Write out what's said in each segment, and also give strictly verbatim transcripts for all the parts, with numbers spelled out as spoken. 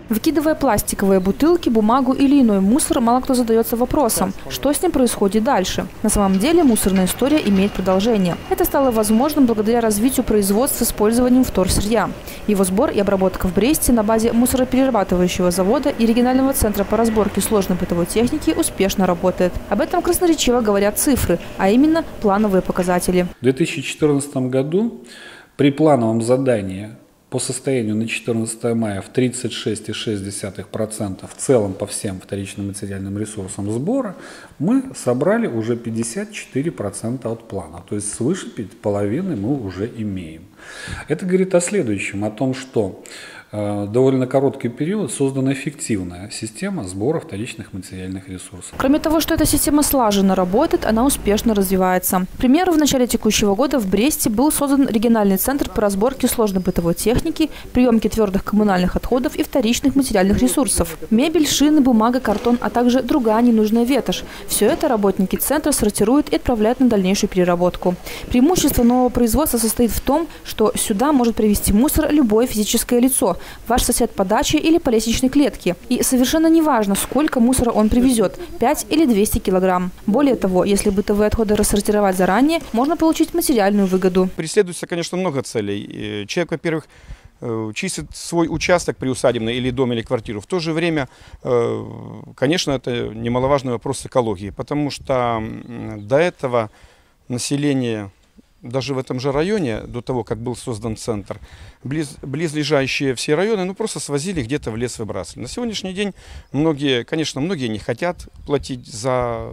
Выкидывая пластиковые бутылки, бумагу или иной мусор, мало кто задается вопросом, что с ним происходит дальше. На самом деле мусорная история имеет продолжение. Это стало возможным благодаря развитию производства с использованием вторсырья. Его сбор и обработка в Бресте на базе мусороперерабатывающего завода и регионального центра по разборке сложной бытовой техники успешно работает. Об этом красноречиво говорят цифры, а именно плановые показатели. В две тысячи четырнадцатом году при плановом задании по состоянию на четырнадцатое мая в тридцать шесть целых шесть десятых процента в целом по всем вторичным материальным ресурсам сбора мы собрали уже пятьдесят четыре процента от плана. То есть свыше половины мы уже имеем. Это говорит о следующем, о том, что э, довольно короткий период создана эффективная система сбора вторичных материальных ресурсов. Кроме того, что эта система слаженно работает, она успешно развивается. К примеру, в начале текущего года в Бресте был создан региональный центр по разборке сложной бытовой техники, приемке твердых коммунальных отходов и вторичных материальных ресурсов. Мебель, шины, бумага, картон, а также другая ненужная ветошь. Все это работники центра сортируют и отправляют на дальнейшую переработку. Преимущество нового производства состоит в том, что сюда может привезти мусор любое физическое лицо, ваш сосед по даче или по лестничной клетке. И совершенно не важно, сколько мусора он привезет – пять или двести килограмм. Более того, если бытовые отходы рассортировать заранее, можно получить материальную выгоду. Преследуется, конечно, много целей. Человек, во-первых, чистит свой участок приусадебный или дом, или квартиру. В то же время, конечно, это немаловажный вопрос экологии, потому что до этого население, даже в этом же районе, до того, как был создан центр, близ, близлежащие все районы, ну, просто свозили где-то в лес, выбрасывали. На сегодняшний день многие, конечно, многие не хотят платить за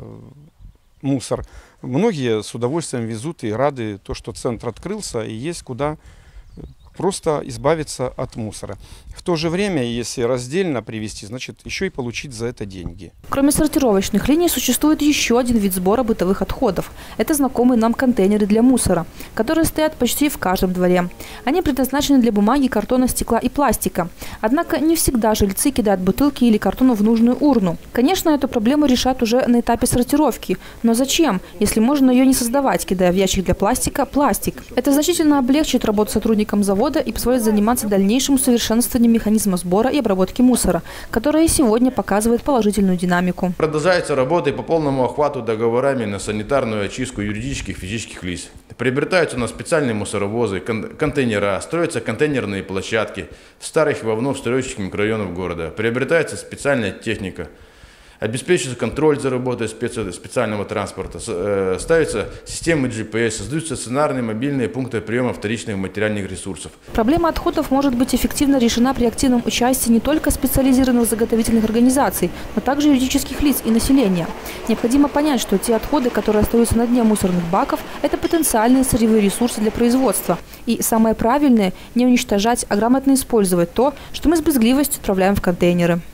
мусор. Многие с удовольствием везут и рады то, что центр открылся и есть куда просто избавиться от мусора. В то же время, если раздельно привезти, значит, еще и получить за это деньги. Кроме сортировочных линий, существует еще один вид сбора бытовых отходов. Это знакомые нам контейнеры для мусора, которые стоят почти в каждом дворе. Они предназначены для бумаги, картона, стекла и пластика. Однако не всегда жильцы кидают бутылки или картон в нужную урну. Конечно, эту проблему решат уже на этапе сортировки. Но зачем, если можно ее не создавать, кидая в ящик для пластика пластик? Это значительно облегчит работу сотрудникам завода и позволит заниматься дальнейшим усовершенствованием механизма сбора и обработки мусора, которая сегодня показывает положительную динамику. Продолжаются работы по полному охвату договорами на санитарную очистку юридических и физических лиц. Приобретаются у нас специальные мусоровозы, кон контейнера, строятся контейнерные площадки в старых и во вновь строящихся микрорайонах города. Приобретается специальная техника. Обеспечивается контроль за работой специального транспорта, ставятся системы джи пи эс, создаются стационарные мобильные пункты приема вторичных материальных ресурсов. Проблема отходов может быть эффективно решена при активном участии не только специализированных заготовительных организаций, но также юридических лиц и населения. Необходимо понять, что те отходы, которые остаются на дне мусорных баков, это потенциальные сырьевые ресурсы для производства. И самое правильное – не уничтожать, а грамотно использовать то, что мы с брезгливостью отправляем в контейнеры.